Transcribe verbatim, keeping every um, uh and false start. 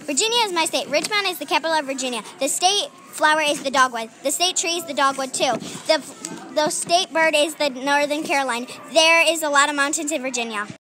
Virginia is my state. Richmond is the capital of Virginia. The state flower is the dogwood. The state tree is the dogwood too. The, the state bird is the northern Caroline. There is a lot of mountains in Virginia.